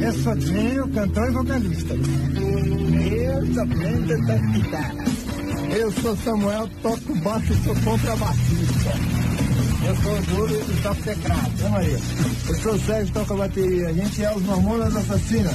Eu sou Dinho, cantor e vocalista. Eu também toco guitarra. Eu sou Samuel, toco baixo e sou contrabaixista. Eu sou o Júlio e toco teclado. Vamos aí. Eu sou o Sérgio, toco bateria. A gente é os Mamonas Assassinas.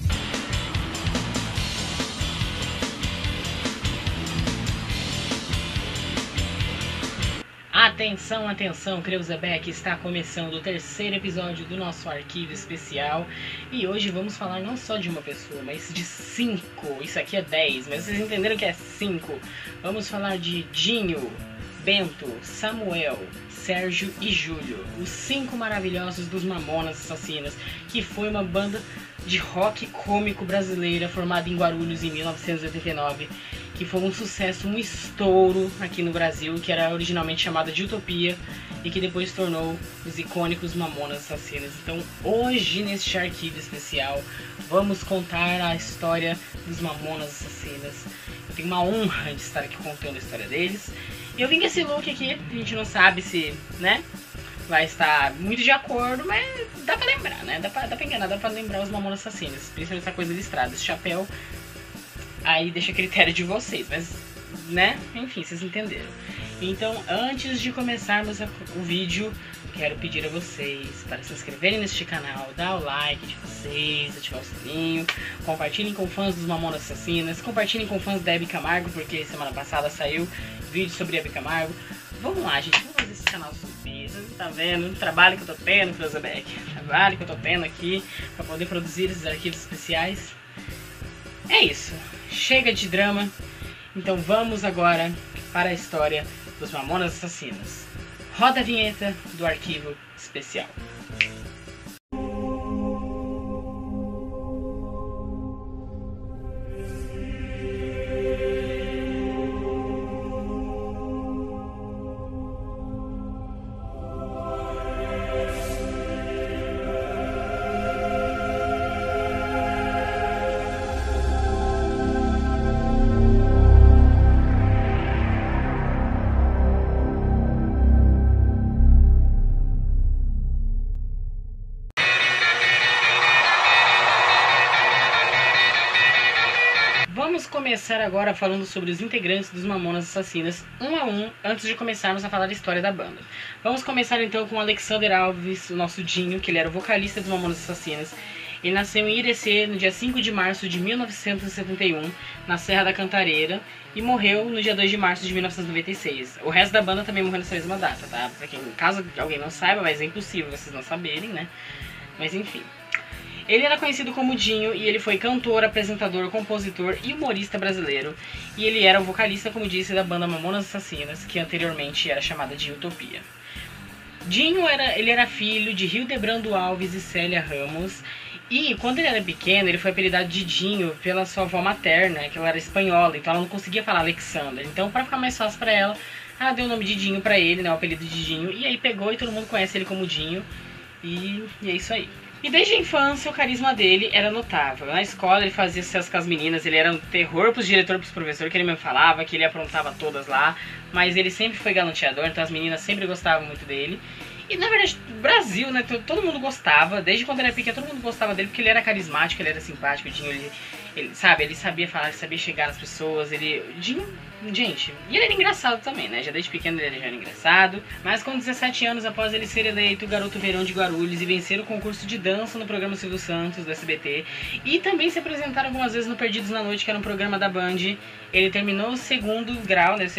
Atenção, atenção, Creuzebeck, está começando o terceiro episódio do nosso arquivo especial. E hoje vamos falar não só de uma pessoa, mas de 5. Isso aqui é 10, mas vocês entenderam que é 5. Vamos falar de Dinho, Bento, Samuel, Sérgio e Júlio, os 5 maravilhosos dos Mamonas Assassinas, que foi uma banda de rock cômico brasileira formada em Guarulhos em 1989, que foi um sucesso, um estouro aqui no Brasil, que era originalmente chamada de Utopia e que depois tornou os icônicos Mamonas Assassinas. Então hoje, neste arquivo especial, vamos contar a história dos Mamonas Assassinas. Eu tenho uma honra de estar aqui contando a história deles. E eu vim com esse look aqui, a gente não sabe se, né, vai estar muito de acordo, mas dá pra lembrar, né? Dá pra enganar, dá pra lembrar os Mamonas Assassinas, principalmente essa coisa listrada, esse chapéu. Aí deixa a critério de vocês, mas, né, enfim, vocês entenderam. Então, antes de começarmos o vídeo, quero pedir a vocês para se inscreverem neste canal, dar o like de vocês, ativar o sininho, compartilhem com fãs dos Mamonas Assassinas, compartilhem com fãs da Hebe Camargo, porque semana passada saiu vídeo sobre Hebe Camargo. Vamos lá, gente, vamos fazer esse canal subir. Você tá vendo o trabalho que eu tô tendo, Creuzebeck? O trabalho que eu tô tendo aqui para poder produzir esses arquivos especiais. É isso. Chega de drama, então vamos agora para a história dos Mamonas Assassinas. Roda a vinheta do arquivo especial. Vamos começar agora falando sobre os integrantes dos Mamonas Assassinas, um a um, antes de começarmos a falar da história da banda. Vamos começar então com o Alexander Alves, o nosso Dinho, que ele era o vocalista dos Mamonas Assassinas. Ele nasceu em Irecê no dia 5 de março de 1971, na Serra da Cantareira, e morreu no dia 2 de março de 1996. O resto da banda também morreu nessa mesma data, tá? Pra quem, caso alguém não saiba, mas é impossível vocês não saberem, né? Mas enfim. Ele era conhecido como Dinho e ele foi cantor, apresentador, compositor e humorista brasileiro. E ele era o vocalista, como disse, da banda Mamonas Assassinas, que anteriormente era chamada de Utopia. Dinho ele era filho de Hildebrando Alves e Célia Ramos. E quando ele era pequeno, ele foi apelidado de Dinho pela sua avó materna, que ela era espanhola, então ela não conseguia falar Alexander. Então, para ficar mais fácil para ela, ela deu o nome de Dinho para ele, né, o apelido de Dinho. E aí pegou e todo mundo conhece ele como Dinho. E é isso aí. E desde a infância o carisma dele era notável. Na escola ele fazia sucesso com as meninas, ele era um terror pros diretores, pros professores, que ele mesmo falava, que ele aprontava todas lá. Mas ele sempre foi galanteador, então as meninas sempre gostavam muito dele. E na verdade, o Brasil, né, todo mundo gostava, desde quando ele era pequeno, todo mundo gostava dele, porque ele era carismático, ele era simpático, o Dinho, ele sabe, ele sabia falar, ele sabia chegar nas pessoas, Dinho, gente, e ele era engraçado também, né, já desde pequeno ele já era engraçado, mas com 17 anos, após ele ser eleito Garoto Verão de Guarulhos e vencer o concurso de dança no programa Silvio Santos, do SBT, e também se apresentar algumas vezes no Perdidos na Noite, que era um programa da Band, ele terminou o segundo grau, né,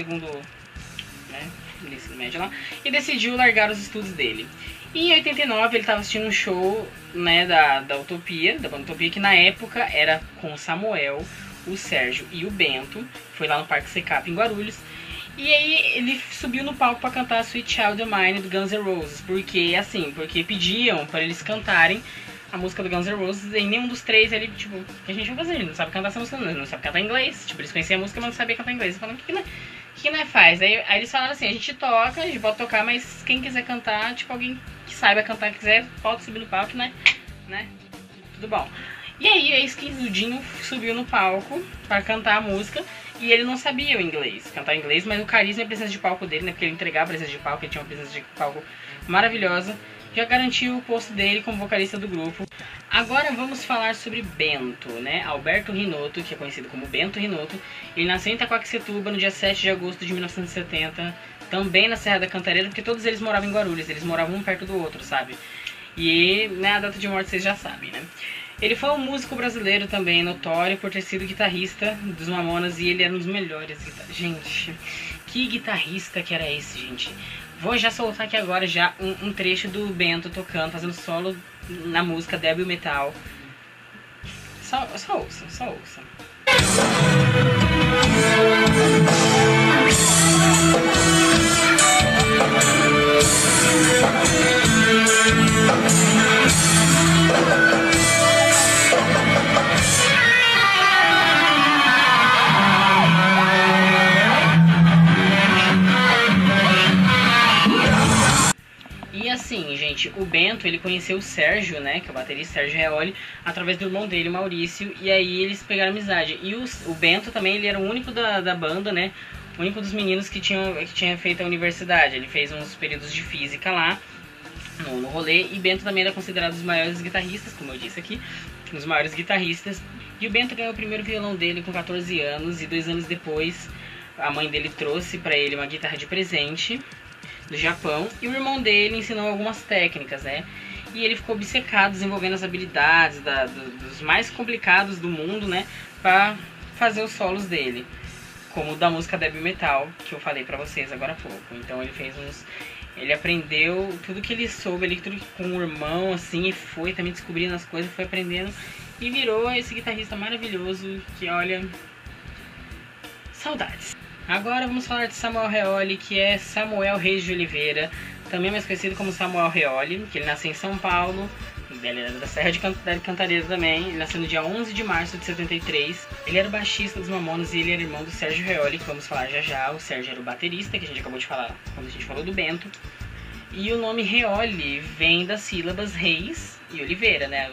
ensino médio lá, e decidiu largar os estudos dele. E em 89 ele estava assistindo um show, né, da Utopia, da banda Utopia, que na época era com o Samuel, o Sérgio e o Bento. Foi lá no Parque Secap em Guarulhos. E aí ele subiu no palco para cantar Sweet Child of Mine do Guns N' Roses, porque pediam para eles cantarem a música do Guns N' Roses, e nenhum dos três ele, tipo, o que a gente vai fazer? Ele não sabe cantar essa música, não sabe cantar inglês. Tipo, eles conheciam a música, mas não sabiam cantar inglês. Falando, o que faz? Aí eles falaram assim, a gente pode tocar, mas quem quiser cantar, tipo, alguém que saiba cantar, quiser, pode subir no palco, né? Tudo bom. E aí, eis que o Dinho subiu no palco para cantar a música, e ele não sabia o inglês, cantar inglês, mas o carisma e a presença de palco dele, né, porque ele entregava a presença de palco, ele tinha uma presença de palco maravilhosa, já garantiu o posto dele como vocalista do grupo. Agora vamos falar sobre Bento, né? Alberto Rinotto, que é conhecido como Bento Rinotto. Ele nasceu em Itaquaquecetuba no dia 7 de agosto de 1970, também na Serra da Cantareira, porque todos eles moravam em Guarulhos, eles moravam um perto do outro, sabe? E, né, a data de morte vocês já sabem, né? Ele foi um músico brasileiro também, notório por ter sido guitarrista dos Mamonas, e ele era um dos melhores guitarristas. Gente, que guitarrista que era esse, gente? Vou já soltar aqui agora já um trecho do Bento tocando, fazendo solo na música Débil Metal. Só ouça, só ouça. E assim, gente, o Bento, ele conheceu o Sérgio, né, que é o baterista, Sérgio Reoli, através do irmão dele, Maurício, e aí eles pegaram amizade. E o Bento também, ele era o único da banda, né, o único dos meninos que tinha feito a universidade. Ele fez uns períodos de física lá, no rolê, e Bento também era considerado um dos maiores guitarristas, como eu disse aqui, um dos maiores guitarristas. E o Bento ganhou o primeiro violão dele com 14 anos, e 2 anos depois, a mãe dele trouxe pra ele uma guitarra de presente do Japão, e o irmão dele ensinou algumas técnicas, né? E ele ficou obcecado desenvolvendo as habilidades dos mais complicados do mundo, né? Pra fazer os solos dele, como o da música Débil Metal, que eu falei pra vocês agora há pouco. Então ele aprendeu tudo que ele soube, tudo com o irmão, assim, e foi também descobrindo as coisas, foi aprendendo, e virou esse guitarrista maravilhoso que, olha, saudades. Agora vamos falar de Samuel Reoli, que é Samuel Reis de Oliveira, também mais conhecido como Samuel Reoli, que ele nasceu em São Paulo, ele era da Serra de Cantareira também. Ele nasceu no dia 11 de março de 73. Ele era o baixista dos Mamonas e ele era irmão do Sérgio Reoli, que vamos falar já já. O Sérgio era o baterista, que a gente acabou de falar quando a gente falou do Bento. E o nome Reoli vem das sílabas Reis e Oliveira, né?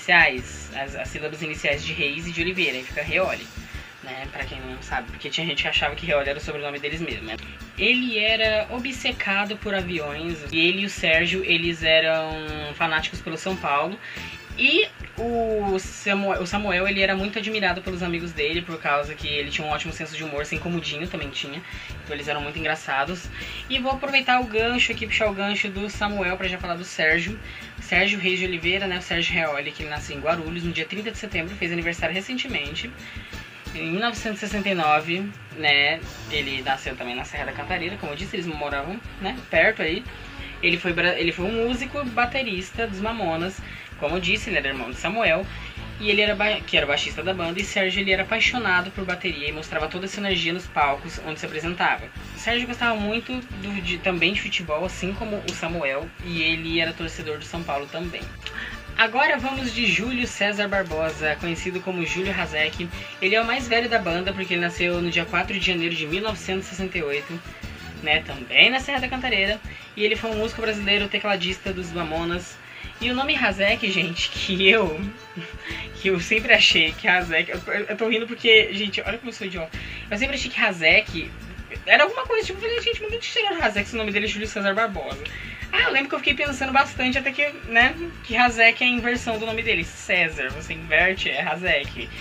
As sílabas iniciais de Reis e de Oliveira, aí fica Reoli, né? Pra quem não sabe, porque tinha gente que achava que Reoli era o sobrenome deles mesmo, né? Ele era obcecado por aviões, e ele e o Sérgio, eles eram fanáticos pelo São Paulo. E o Samuel, ele era muito admirado pelos amigos dele, por causa que ele tinha um ótimo senso de humor, assim como o Dinho também tinha. Então eles eram muito engraçados. E vou aproveitar o gancho aqui, puxar o gancho do Samuel pra já falar do Sérgio. Sérgio Reis de Oliveira, né, o Sérgio Reoli, que ele nasceu em Guarulhos no dia 30 de setembro, fez aniversário recentemente. Em 1969, né, ele nasceu também na Serra da Cantareira, como eu disse, eles moravam, né, perto aí. Ele foi um músico baterista dos Mamonas, como eu disse, ele era irmão de Samuel, e ele que era o baixista da banda, e Sérgio, ele era apaixonado por bateria e mostrava toda essa energia nos palcos onde se apresentava. O Sérgio gostava muito também de futebol, assim como o Samuel, e ele era torcedor do São Paulo também. Agora vamos de Júlio César Barbosa, conhecido como Júlio Hazek. Ele é o mais velho da banda, porque ele nasceu no dia 4 de janeiro de 1968, né, também na Serra da Cantareira. E ele foi um músico brasileiro, tecladista dos Mamonas. E o nome Hazek, gente, que eu sempre achei que Hazek... Eu tô rindo porque, gente, olha como eu sou idiota. Eu sempre achei que Hazek era alguma coisa, tipo, eu falei, gente, mas não tiraram Hazek se o nome dele é Júlio César Barbosa. Ah, eu lembro que eu fiquei pensando bastante, até que, né, que Hazek é a inversão do nome dele. César, você inverte, é Hazek.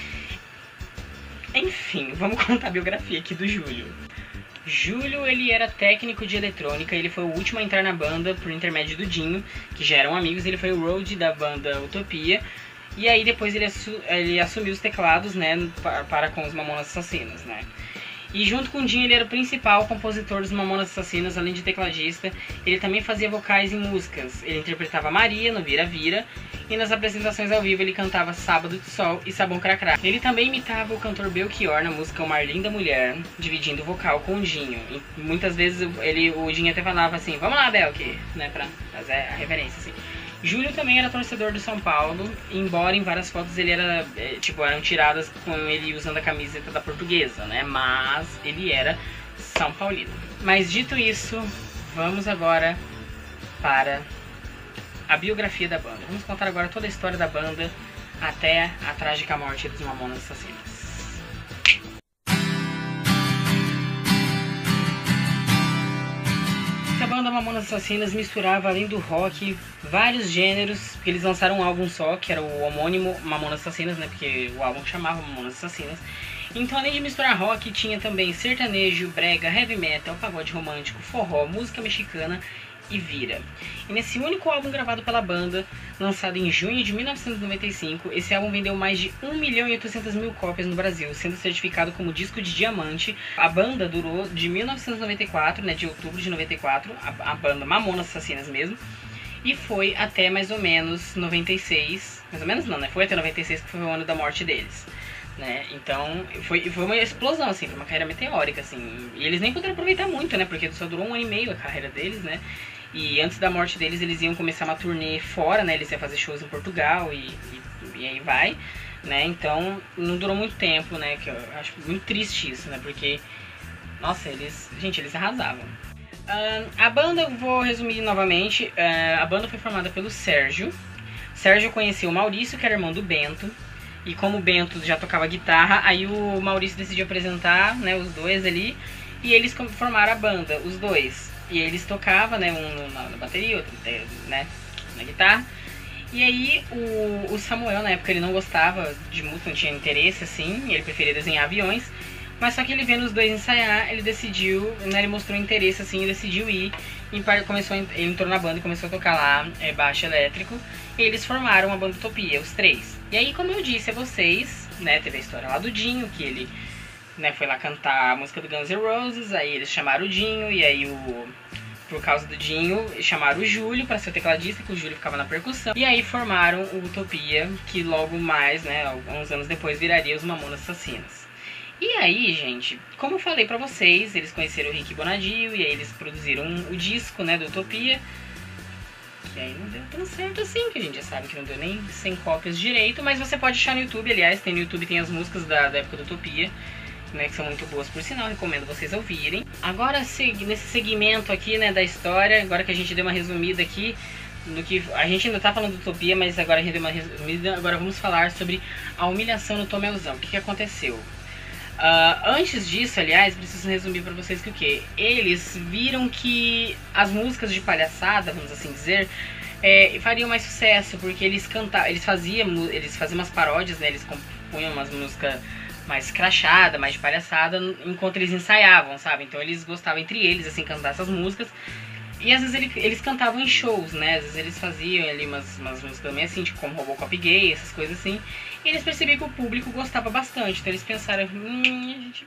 Enfim, vamos contar a biografia aqui do Júlio. Júlio, ele era técnico de eletrônica, ele foi o último a entrar na banda por intermédio do Dinho, que já eram amigos. Ele foi o road da banda Utopia, e aí depois ele assumiu os teclados, né, para com os Mamonas Assassinas, né. E junto com o Dinho, ele era o principal compositor dos Mamonas Assassinas, além de tecladista. Ele também fazia vocais em músicas. Ele interpretava Maria no Vira Vira, e nas apresentações ao vivo ele cantava Sábado de Sol e Sabão Cracrá. Ele também imitava o cantor Belchior na música Uma Linda Mulher, dividindo o vocal com o Dinho. E muitas vezes o Dinho até falava assim, vamos lá, Belchi, né, pra fazer a referência, assim. Júlio também era torcedor do São Paulo, embora em várias fotos ele era, eram tiradas com ele usando a camiseta da Portuguesa, né? Mas ele era São Paulino. Mas dito isso, vamos agora para a biografia da banda. Vamos contar agora toda a história da banda até a trágica morte dos Mamonas Assassinas. A banda Mamonas Assassinas misturava, além do rock, vários gêneros, porque eles lançaram um álbum só, que era o homônimo Mamonas Assassinas, né, porque o álbum chamava Mamonas Assassinas. Então, além de misturar rock, tinha também sertanejo, brega, heavy metal, pagode romântico, forró, música mexicana e vira. E nesse único álbum gravado pela banda, lançado em junho de 1995, esse álbum vendeu mais de 1.800.000 cópias no Brasil, sendo certificado como disco de diamante. A banda durou de 1994, né, de outubro de 94, a banda Mamonas Assassinas mesmo, e foi até mais ou menos 96, mais ou menos não, né, foi até 96, que foi o ano da morte deles. Né? Então foi uma explosão, assim, foi uma carreira meteórica, assim, e eles nem puderam aproveitar muito, né, porque só durou 1 ano e meio a carreira deles, né, e antes da morte deles eles iam começar uma turnê fora, né, eles iam fazer shows em Portugal e aí vai, né, então não durou muito tempo, né, que eu acho muito triste isso, né, porque, nossa, eles arrasavam. A banda, eu vou resumir novamente, a banda foi formada pelo Sérgio conheceu o Maurício, que era irmão do Bento. E como o Bento já tocava guitarra, aí o Maurício decidiu apresentar, né, os dois ali. E eles formaram a banda, os dois. E eles tocavam, né, um na bateria, outro, né, na guitarra. E aí o Samuel, na época, ele não gostava de música, não tinha interesse, assim. Ele preferia desenhar aviões. Mas só que ele vendo os dois ensaiar, ele decidiu, né, ele mostrou interesse, assim, e decidiu ir. Ele entrou na banda e começou a tocar lá baixo elétrico. E eles formaram a banda Utopia, os três. E aí, como eu disse a vocês, né, teve a história lá do Dinho, que ele, né, foi lá cantar a música do Guns N' Roses. Aí eles chamaram o Dinho, e aí por causa do Dinho, chamaram o Júlio para ser o tecladista, que o Júlio ficava na percussão. E aí formaram o Utopia, que logo mais, né, alguns anos depois, viraria os Mamonas Assassinas. E aí, gente, como eu falei pra vocês, eles conheceram o Rick Bonadio e aí eles produziram o disco, né, do Utopia. Que aí não deu tão certo assim, que a gente já sabe que não deu nem 100 cópias direito. Mas você pode achar no YouTube, aliás, tem no YouTube, tem as músicas da época do Utopia, né, que são muito boas por sinal, recomendo vocês ouvirem. Agora, nesse segmento aqui, né, da história, agora que a gente deu uma resumida aqui, no que a gente ainda tá falando do Utopia, mas agora a gente deu uma resumida, agora vamos falar sobre a humilhação no Tomelzão. O que aconteceu? Antes disso, aliás, preciso resumir pra vocês que o quê? Eles viram que as músicas de palhaçada, vamos assim dizer, fariam mais sucesso, porque eles faziam umas paródias, né? Eles compunham umas músicas mais crachada, mais de palhaçada, enquanto eles ensaiavam, sabe? Então eles gostavam entre eles, assim, cantar essas músicas. E às vezes eles cantavam em shows, né? Às vezes eles faziam ali umas músicas também assim, tipo como Robocop Gay, essas coisas assim. E eles percebiam que o público gostava bastante. Então eles pensaram, a gente,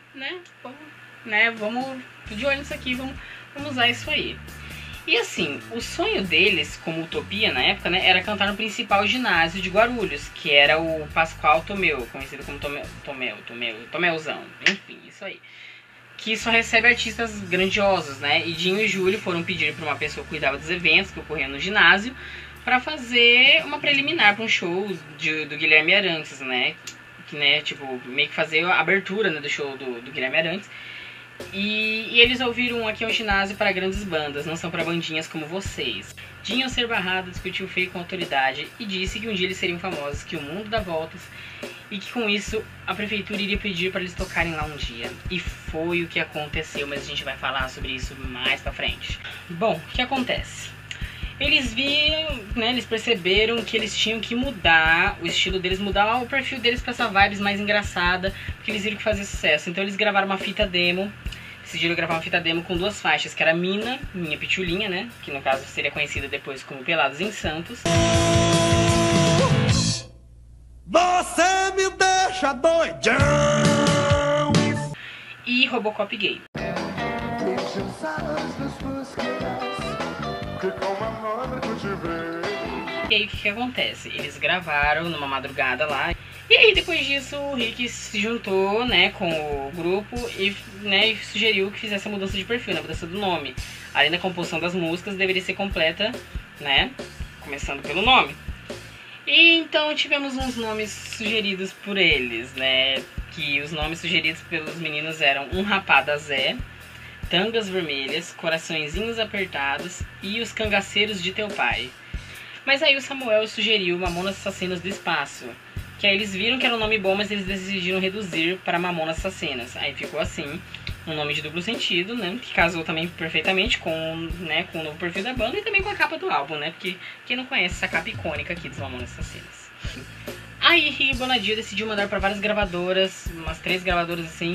vamos de olho nisso aqui, vamos usar isso aí. E assim, o sonho deles, como Utopia na época, né, era cantar no principal ginásio de Guarulhos, que era o Pascoal Tomeu, conhecido como Tomelzão, enfim, isso aí. Que só recebe artistas grandiosos, né? E Dinho e Júlio foram pedir para uma pessoa que cuidava dos eventos que ocorriam no ginásio para fazer uma preliminar para um show do Guilherme Arantes, né? Que, né, tipo, meio que fazer a abertura, né, do show do Guilherme Arantes. E eles ouviram aqui é um ginásio para grandes bandas, não são para bandinhas como vocês. Dinho, ao ser barrado, discutiu feio com a autoridade e disse que um dia eles seriam famosos, que o mundo dá voltas e que com isso a prefeitura iria pedir para eles tocarem lá um dia. E foi o que aconteceu, mas a gente vai falar sobre isso mais pra frente. Bom, o que acontece? Eles viram, né, eles perceberam que eles tinham que mudar o estilo deles, mudar o perfil deles pra essa vibes mais engraçada, porque eles viram que fazia sucesso. Então eles gravaram uma fita demo, decidiram gravar uma fita demo com 2 faixas, que era Mina, Minha Pitulinha, né, que no caso seria conhecida depois como Pelados em Santos. Você me deixa doidão! E Robocop Gay. E aí o que acontece? Eles gravaram numa madrugada lá. E aí depois disso o Rick se juntou, né, com o grupo e, né, sugeriu que fizesse a mudança de perfil, a mudança do nome. Além da composição das músicas, deveria ser completa, né, começando pelo nome. E então tivemos uns nomes sugeridos por eles, né, que os nomes sugeridos pelos meninos eram Um Rapada Zé, Tangas Vermelhas, Coraçõezinhos Apertados e Os Cangaceiros de Teu Pai. Mas aí o Samuel sugeriu Mamonas Assassinas do Espaço, que aí eles viram que era um nome bom, mas eles decidiram reduzir para Mamonas Assassinas. Aí ficou assim. um nome de duplo sentido, né? Que casou também perfeitamente com, né, com o novo perfil da banda e também com a capa do álbum, né? Porque quem não conhece essa capa icônica aqui dos Mamonas Assassinas. Aí Rick Bonadio decidiu mandar para várias gravadoras, umas 3 gravadoras assim,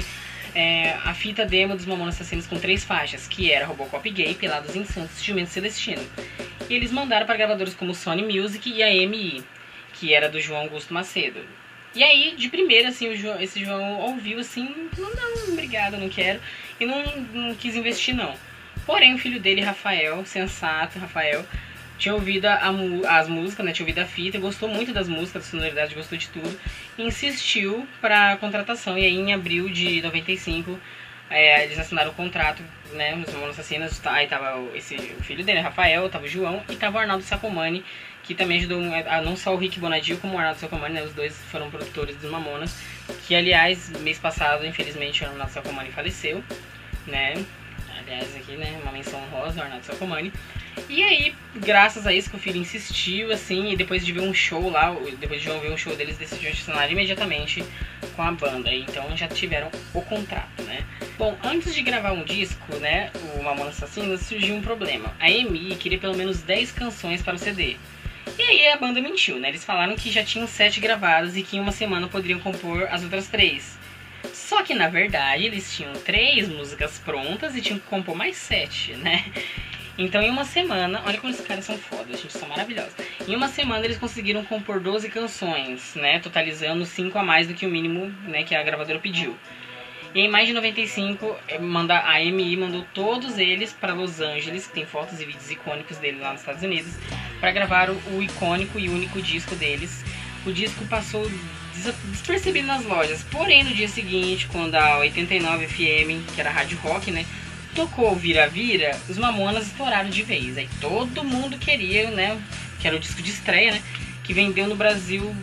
a fita demo dos Mamonas Assassinas com 3 faixas, que era Robocop Gay, Pelados Insantos e Jumento Celestino. E eles mandaram para gravadoras como Sony Music e a EMI, que era do João Augusto Macedo. E aí, de primeira, assim, esse João ouviu assim, não, obrigado, não quero, e não quis investir não. Porém, o filho dele, Rafael, sensato, Rafael, tinha ouvido as músicas, né, tinha ouvido a fita, gostou muito das músicas, da sonoridade, gostou de tudo, e insistiu pra contratação. E aí, em abril de 95, eles assinaram o contrato, né, os Mamonas Assassinas. Aí tava o filho dele, Rafael, tava o João, e tava o Arnaldo Sacomani, que também ajudou a não só o Rick Bonadio, como o Arnaldo Sacomani, né, os dois foram produtores dos Mamonas, que aliás, mês passado, infelizmente, o Arnaldo Sacomani faleceu, né, aliás aqui, né, uma menção honrosa, o Arnaldo Sacomani. E aí, graças a isso que o filho insistiu, assim, e depois de ver um show lá, depois de João ver um show deles, decidiu assinar imediatamente com a banda. Então já tiveram o contrato, né. Bom, antes de gravar um disco, né, o Mamonas Assassinas, surgiu um problema. A EMI queria pelo menos 10 canções para o CD. E aí a banda mentiu, né? Eles falaram que já tinham 7 gravadas e que em uma semana poderiam compor as outras 3. Só que na verdade eles tinham 3 músicas prontas e tinham que compor mais 7, né? Então em uma semana, olha como esses caras são fodas, gente, são maravilhosos. Em uma semana eles conseguiram compor 12 canções, né? Totalizando 5 a mais do que o mínimo, né, que a gravadora pediu. E em maio de 95, a EMI mandou todos eles para Los Angeles, que tem fotos e vídeos icônicos dele lá nos Estados Unidos, para gravar o icônico e único disco deles. O disco passou despercebido nas lojas, porém no dia seguinte, quando a 89 FM, que era a rádio rock, né, tocou Vira Vira, os Mamonas estouraram de vez. Aí todo mundo queria, né, que era o disco de estreia, né, que vendeu no Brasil...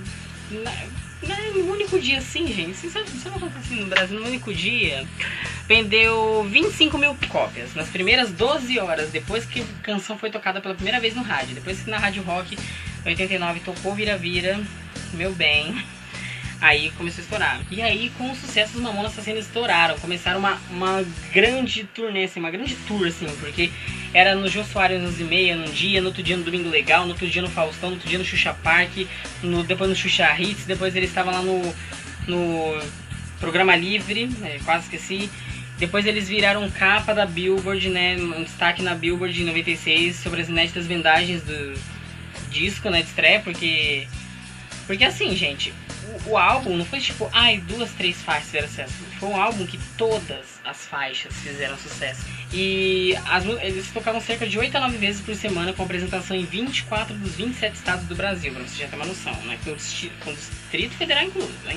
No único dia, assim, gente, sabe o que aconteceu no Brasil? No único dia, vendeu 25 mil cópias. Nas primeiras 12 horas, depois que a canção foi tocada pela primeira vez no rádio. Depois que na Rádio Rock 89 tocou Vira Vira, meu bem, aí começou a estourar. E aí, com o sucesso, os Mamonas Assassinas estouraram. Começaram uma grande turnê, assim, uma grande tour, assim, porque era no Jô Soares 11h30 num dia, no outro dia no Domingo Legal, no outro dia no Faustão, no outro dia no Xuxa Park, depois no Xuxa Hits, depois eles estavam lá no Programa Livre, quase esqueci. Depois eles viraram capa da Billboard, né, um destaque na Billboard em 96 sobre as inéditas vendagens do disco, né, de estreia, porque assim, gente, o álbum não foi tipo, 2, 3 faixas fizeram sucesso. Foi um álbum que todas as faixas fizeram sucesso. E eles tocavam cerca de 8 a 9 vezes por semana, com apresentação em 24 dos 27 estados do Brasil, pra você já ter uma noção, né? Com o Distrito Federal incluso, hein?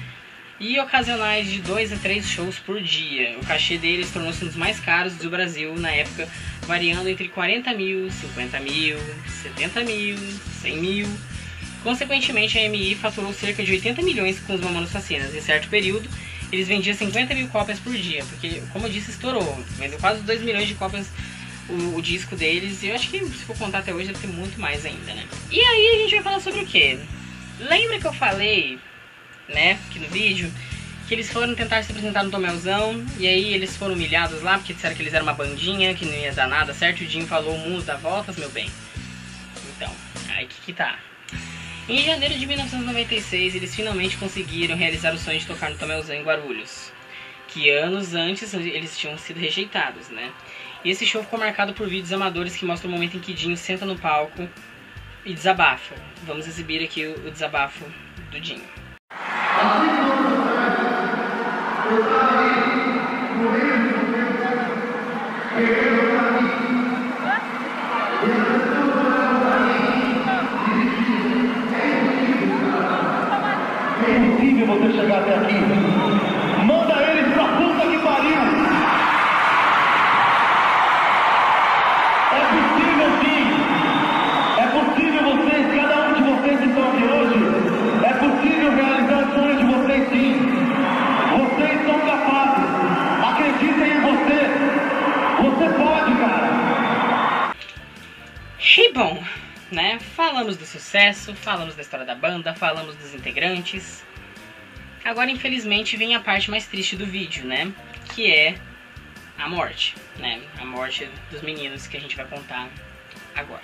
E ocasionais de 2 a 3 shows por dia. O cachê deles tornou-se um dos mais caros do Brasil na época, variando entre 40 mil, 50 mil, 70 mil, 100 mil. Consequentemente, a EMI faturou cerca de 80 milhões com os Mamonas Assassinas. Em certo período, eles vendiam 50 mil cópias por dia, porque, como eu disse, estourou. Vendeu quase 2 milhões de cópias o disco deles, e eu acho que, se for contar até hoje, deve ter muito mais ainda, né? E aí a gente vai falar sobre o quê? Lembra que eu falei, né, aqui no vídeo, que eles foram tentar se apresentar no Tomelzão, e aí eles foram humilhados lá, porque disseram que eles eram uma bandinha, que não ia dar nada, certo? O Dinho falou, o mundo dá voltas, meu bem. Então, aí que tá. Em janeiro de 1996, eles finalmente conseguiram realizar o sonho de tocar no Tomelzão em Guarulhos, que anos antes eles tinham sido rejeitados, né? E esse show ficou marcado por vídeos amadores que mostram o momento em que Dinho senta no palco e desabafa. Vamos exibir aqui o desabafo do Dinho. É impossível você chegar até aqui. Manda eles pra puta que pariu. É possível sim. É possível vocês, cada um de vocês que estão aqui hoje, é possível realizar o sonho de vocês sim. Vocês são capazes. Acreditem em você. Você pode, cara. E bom, né? Falamos do sucesso, falamos da história da banda, falamos dos integrantes. Agora, infelizmente, vem a parte mais triste do vídeo, né? Que é a morte, né? A morte dos meninos que a gente vai contar agora.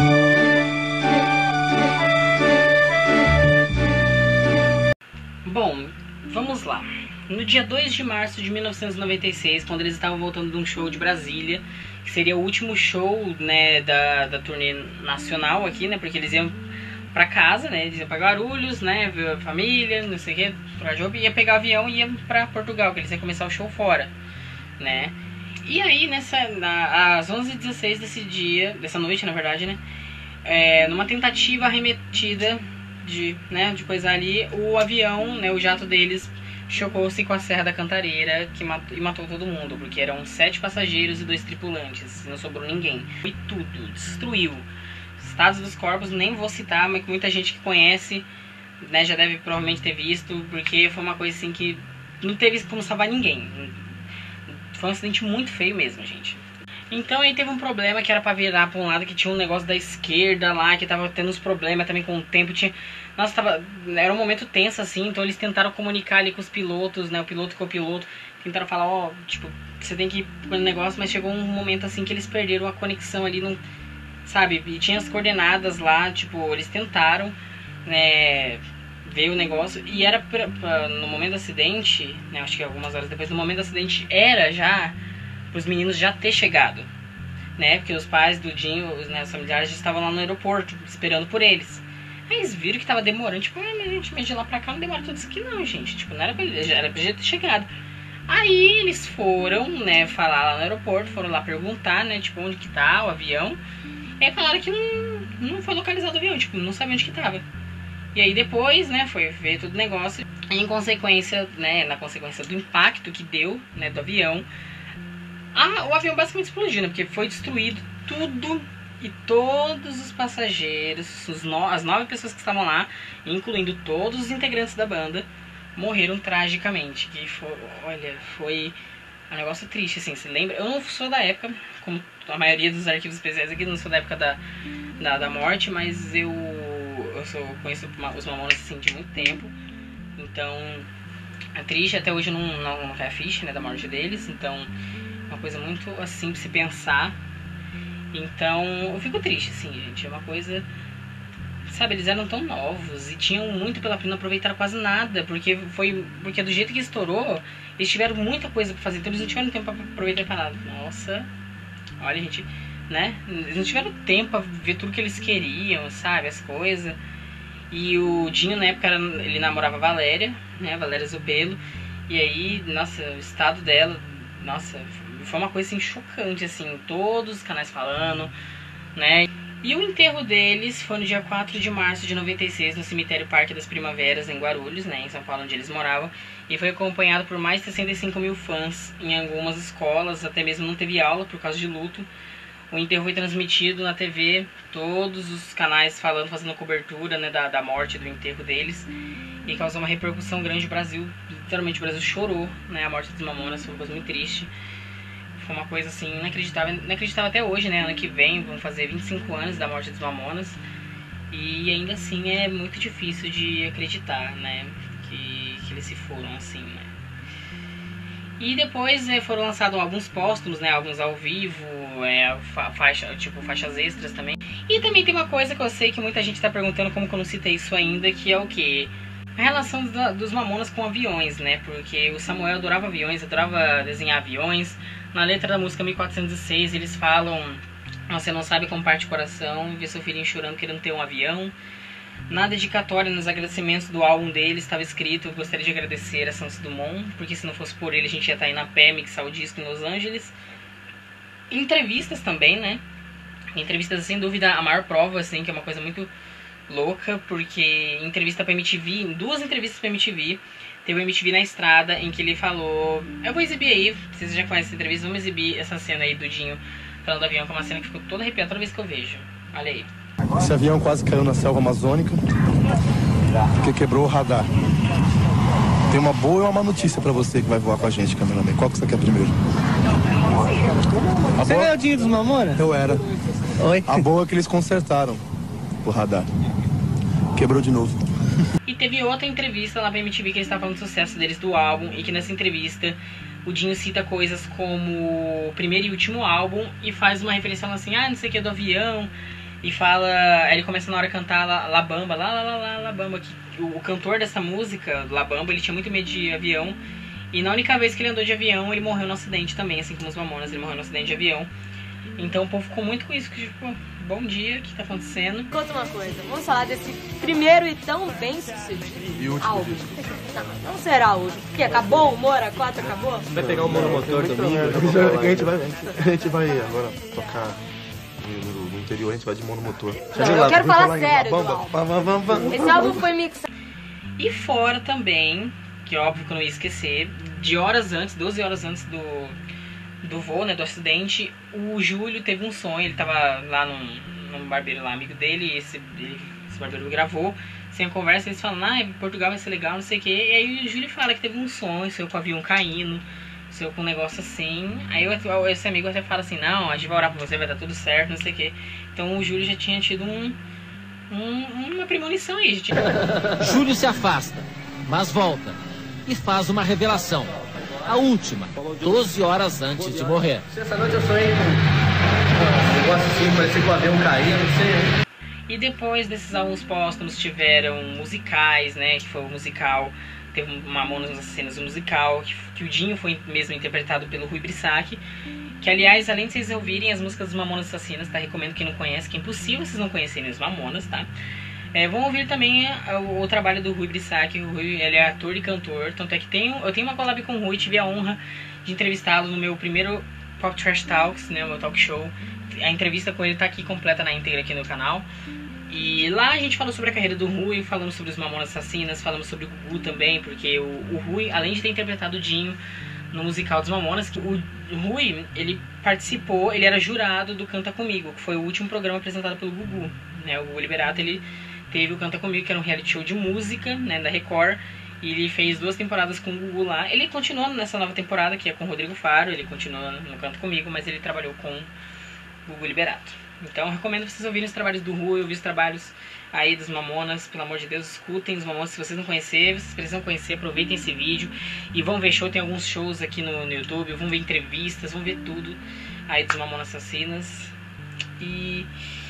Bom, vamos lá. No dia 2 de março de 1996, quando eles estavam voltando de um show de Brasília, que seria o último show, né, da turnê nacional aqui, né, porque eles iam pra casa, né, eles iam pra Guarulhos, né, ver a família, não sei o que, trocar de roupa, ia pegar o avião e ia pra Portugal, que eles iam começar o show fora, né. E aí, às 11h16 dessa noite, na verdade, né, numa tentativa arremetida de coisar ali, o avião, né, o jato deles chocou-se com a Serra da Cantareira e matou todo mundo, porque eram 7 passageiros e 2 tripulantes, não sobrou ninguém. Foi tudo, destruiu. Estados dos corpos, nem vou citar, mas muita gente que conhece, né, já deve provavelmente ter visto, porque foi uma coisa assim que não teve como salvar ninguém. Foi um acidente muito feio mesmo, gente. Então aí teve um problema que era pra virar pra um lado, que tinha um negócio da esquerda lá, que tava tendo uns problemas também com o tempo. Nossa, era um momento tenso assim, então eles tentaram comunicar ali com os pilotos, né, o piloto e o copiloto. Tentaram falar, tipo, você tem que ir pro negócio, mas chegou um momento assim que eles perderam a conexão ali, não, sabe? E tinha as coordenadas lá, tipo, eles tentaram, né, ver o negócio. E era no momento do acidente, né, acho que algumas horas depois, no momento do acidente, era já os meninos já ter chegado, né, porque os pais do Dinho, os familiares já estavam lá no aeroporto, esperando por eles. Aí eles viram que tava demorando, tipo, mas de lá pra cá não demora tudo isso aqui não, gente, tipo, não era pra ele, já era pra ele ter chegado. Aí eles foram, né, falar lá no aeroporto, foram lá perguntar, né, tipo, onde que tá o avião, e aí falaram que não foi localizado o avião, tipo, não sabia onde que tava. E aí depois, né, foi ver todo o negócio, e em consequência, né, na consequência do impacto que deu, né, do avião, o avião basicamente explodiu, né, porque foi destruído tudo e todos os passageiros, as 9 pessoas que estavam lá, incluindo todos os integrantes da banda, morreram tragicamente. Que foi um negócio triste, assim, se lembra? Eu não sou da época, como a maioria dos arquivos especiais aqui, não sou da época da morte, mas eu conheço os Mamonas, assim, de muito tempo, então é triste, até hoje eu não cai a ficha, né, da morte deles, então uma coisa muito assim pra se pensar. Então eu fico triste, assim, gente. É uma coisa, sabe, eles eram tão novos e tinham muito pela frente, não aproveitaram quase nada, porque do jeito que estourou, eles tiveram muita coisa pra fazer, então eles não tiveram tempo pra aproveitar pra nada. Nossa, olha, gente, né, eles não tiveram tempo pra ver tudo que eles queriam, sabe, as coisas. E o Dinho, na época, ele namorava a Valéria, né, Valéria Zobelo, e aí, nossa, o estado dela, nossa, foi uma coisa assim chocante, assim, todos os canais falando, né? E o enterro deles foi no dia 4 de março de 96, no cemitério Parque das Primaveras, em Guarulhos, né, em São Paulo, onde eles moravam, e foi acompanhado por mais de 65 mil fãs em algumas escolas, até mesmo não teve aula por causa de luto. O enterro foi transmitido na TV, todos os canais falando, fazendo cobertura, né, da morte, do enterro deles, e causou uma repercussão grande no Brasil. Literalmente o Brasil chorou, né, a morte dos Mamonas, foi uma coisa muito triste. Foi uma coisa assim inacreditável até hoje, né, ano que vem vão fazer 25 anos da morte dos Mamonas, e ainda assim é muito difícil de acreditar, né, que eles se foram assim, né. E depois foram lançados álbuns póstumos, né, álbuns ao vivo, faixas extras também. E também tem uma coisa que eu sei que muita gente tá perguntando, como que eu não citei isso ainda, que é o quê? A relação dos Mamonas com aviões, né, porque o Samuel adorava aviões, adorava desenhar aviões. Na letra da música 1406 eles falam: você não sabe como parte o coração, ver seu filhinho chorando querendo ter um avião. Na dedicatória, nos agradecimentos do álbum dele, estava escrito: eu gostaria de agradecer a Santos Dumont, porque se não fosse por ele a gente ia estar aí na pé, mixar o disco em Los Angeles. Entrevistas também, né? Entrevistas, sem dúvida, a maior prova, assim, que é uma coisa muito louca, porque entrevista pra MTV, em 2 entrevistas pra MTV, teve o MTV na estrada, em que ele falou... Eu vou exibir aí, vocês já conhecem essa entrevista, vamos exibir essa cena aí do Dinho falando do avião, que é uma cena que ficou toda arrepiada toda vez que eu vejo. Olha aí. Esse avião quase caiu na selva amazônica, porque quebrou o radar. Tem uma boa e uma má notícia pra você que vai voar com a gente, cameraman. Qual que você quer primeiro? Você é o Dinho dos Mamonas? Eu era. Oi. A boa é que eles consertaram o radar. Quebrou de novo. E teve outra entrevista lá pra MTV que eles estavam falando do sucesso deles do álbum, e que nessa entrevista o Dinho cita coisas como o primeiro e último álbum e faz uma referência falando assim, não sei o que, do avião. E fala, aí ele começa na hora a cantar La Bamba, La Bamba, que o cantor dessa música, La Bamba, ele tinha muito medo de avião. E na única vez que ele andou de avião, ele morreu no acidente também, assim como os Mamonas, ele morreu no acidente de avião. Então o povo ficou muito com isso, que tipo, bom dia, o que tá acontecendo? Conta uma coisa, vamos falar desse primeiro e tão bem sucedido E o último álbum. Não será o último, porque acabou o Mora 4, acabou? Vai pegar o monomotor domingo. A gente vai agora tocar no interior, a gente vai de monomotor. Não, eu quero falar sério do álbum. Esse álbum foi mixado. E fora também, que óbvio que eu não ia esquecer, de horas antes, 12 horas antes do voo, né, do acidente, o Júlio teve um sonho, ele tava lá num barbeiro lá, amigo dele, e esse barbeiro gravou, sem a conversa, eles falam, Portugal vai ser legal, não sei o que, e aí o Júlio fala que teve um sonho, seu com o avião caindo, seu com um negócio assim, aí esse amigo até fala assim, não, a gente vai orar por você, vai dar tudo certo, não sei o que, então o Júlio já tinha tido uma premonição aí, gente. Júlio se afasta, mas volta, e faz uma revelação. A última, 12 horas antes de morrer. Essa noite eu sonhei com um negócio assim, parecia que o avião caía, não sei. E depois desses álbuns póstumos tiveram musicais, né? Que foi o musical, teve Mamonas Assassinas, o musical, que o Dinho foi mesmo interpretado pelo Rui Brissac. Que, aliás, além de vocês ouvirem as músicas dos Mamonas Assassinas, tá? Recomendo quem não conhece, que é impossível vocês não conhecerem os Mamonas, tá? Vão ouvir também o trabalho do Rui Brissac. O Rui, ele é ator e cantor, tanto é que eu tenho uma collab com o Rui, tive a honra de entrevistá-lo no meu primeiro Pop Trash Talks, né, o meu talk show. A entrevista com ele tá aqui completa na íntegra aqui no canal. E lá a gente falou sobre a carreira do Rui, falamos sobre os Mamonas Assassinas, falamos sobre o Gugu também, porque o Rui, além de ter interpretado o Dinho no musical dos Mamonas, o Rui, ele participou, ele era jurado do Canta Comigo, que foi o último programa apresentado pelo Gugu, né, o Gugu Liberato. Ele teve o Canta Comigo, que era um reality show de música, né, da Record, e ele fez 2 temporadas com o Gugu lá. Ele continuou nessa nova temporada, que é com o Rodrigo Faro, ele continua no Canta Comigo, mas ele trabalhou com o Gugu Liberato. Então eu recomendo vocês ouvirem os trabalhos do Rui, ouvir os trabalhos aí dos Mamonas, pelo amor de Deus, escutem os Mamonas. Se vocês não conhecerem, vocês precisam conhecer, aproveitem esse vídeo e vão ver show, tem alguns shows aqui no YouTube, vão ver entrevistas, vão ver tudo aí dos Mamonas Assassinas. E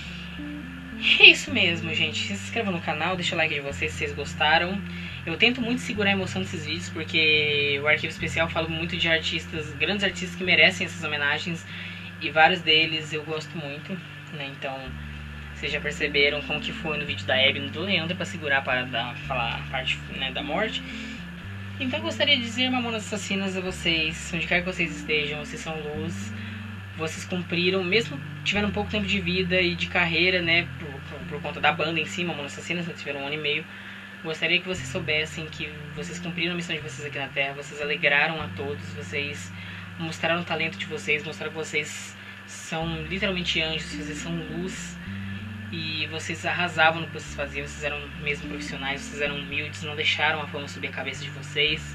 é isso mesmo, gente. Se inscrevam no canal, deixa o like de vocês se vocês gostaram. Eu tento muito segurar a emoção desses vídeos, porque o Arquivo Especial fala muito de artistas, grandes artistas que merecem essas homenagens, e vários deles eu gosto muito, né? Então, vocês já perceberam como que foi no vídeo da Hebe do Leandro para segurar, para falar a parte, né, da morte. Então eu gostaria de dizer, Mamonas Assassinas, a vocês, onde quer que vocês estejam, vocês são luz. Vocês cumpriram, mesmo tiveram um pouco tempo de vida e de carreira, né, por conta da banda em si, Mamonas Assassinas, tiveram 1 ano e meio. Gostaria que vocês soubessem que vocês cumpriram a missão de vocês aqui na Terra, vocês alegraram a todos, vocês mostraram o talento de vocês, mostraram que vocês são literalmente anjos, vocês são luz, e vocês arrasavam no que vocês faziam, vocês eram mesmo profissionais, vocês eram humildes, não deixaram a fama subir a cabeça de vocês.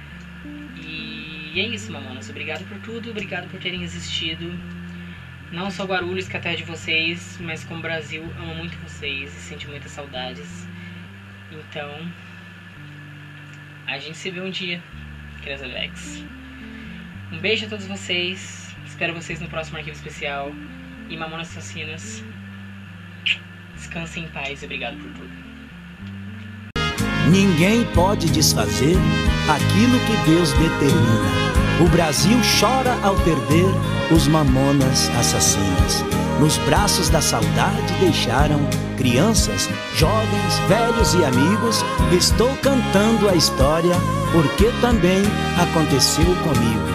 E é isso, Mamonas, obrigado por tudo, obrigado por terem existido. Não só Guarulhos, que é a terra de vocês, mas como o Brasil ama muito vocês e sente muitas saudades. Então, a gente se vê um dia, Cres Alex. Um beijo a todos vocês, espero vocês no próximo Arquivo Especial. E Mamonas Assassinas, descansem em paz e obrigado por tudo. Ninguém pode desfazer aquilo que Deus determina. O Brasil chora ao perder os Mamonas Assassinas. Nos braços da saudade deixaram crianças, jovens, velhos e amigos. Estou cantando a história porque também aconteceu comigo.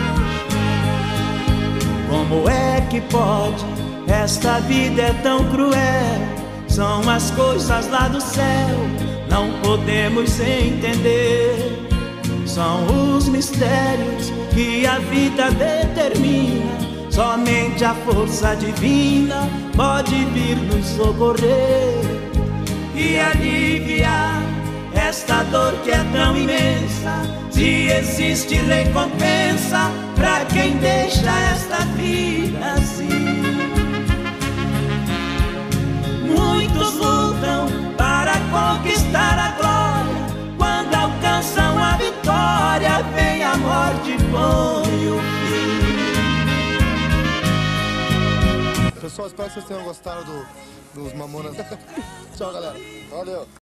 Como é que pode? Esta vida é tão cruel. São as coisas lá do céu, não podemos entender. São os mistérios que a vida determina. Somente a força divina pode vir nos socorrer e aliviar esta dor que é tão imensa. Se existe recompensa pra quem deixa esta vida assim. Muitos lutam para conquistar a glória. Quando alcançam a vitória, vem a morte com pessoal, espero que vocês tenham gostado dos Mamonas. Tchau, galera. Valeu.